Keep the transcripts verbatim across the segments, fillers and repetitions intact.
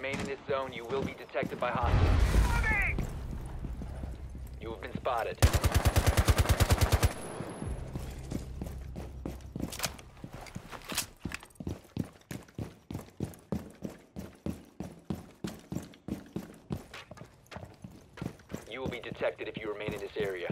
remain in this zone, you will be detected by hostiles. You have been spotted. You will be detected if you remain in this area.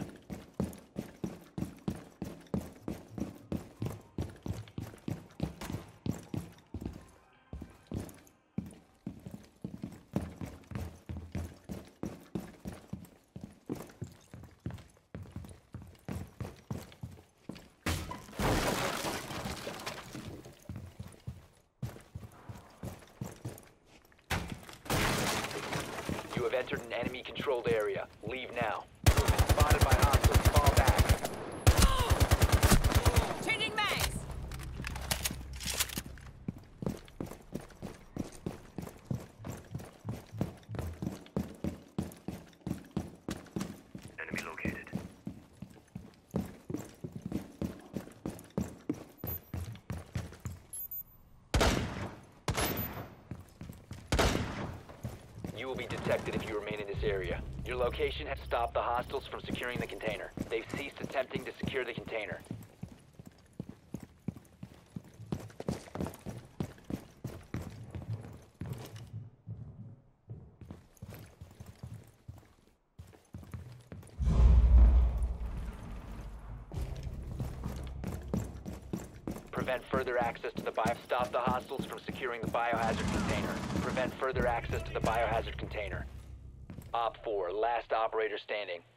You have entered an enemy-controlled area. Leave now. You have been spotted by hostiles. Fall back. Changing mags! Enemy located. You will be detected if you remain in this area. Your location has stopped the hostiles from securing the container. They've ceased attempting to secure the container. Prevent further access to the bio. Stop the hostiles from securing the biohazard container. Prevent further access to the biohazard container. Op four, last operator standing.